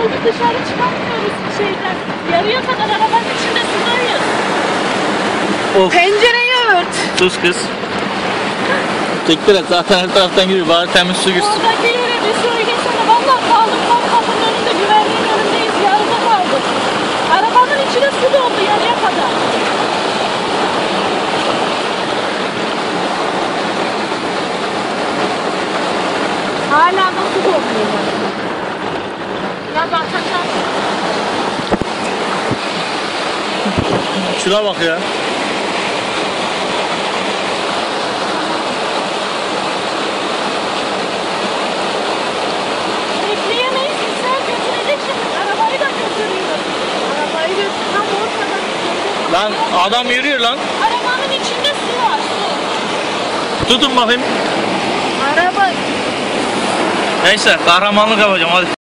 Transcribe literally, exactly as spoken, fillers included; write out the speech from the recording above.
oldu, dışarı çıkamıyoruz şeyden. Yarıya kadar arabanın içinde sudayız. Of. Pencereyi ört. Sus kız. Tekrar et, zaten her taraftan giriyor, bari temiz su girsin. Oradaki yere bir süre geçsene. Valla kaldık, tam kapının önünde, güvenliğin önündeyiz. Yarıda kaldık. Arabanın içine su doldu yarıya kadar. Hala da su dolmuyor. Ya zaten sen... Şuna bak ya. Bekleyemeyiz. İnsan götürecek şimdi. Arabayı da götürüyor. Arabayı götür. Tam ortada. Lan adam yürüyor lan. Arabanın içinde su var. Su. Tutun bakayım. Araba... Neyse, kahramanlık yapacağım hadi.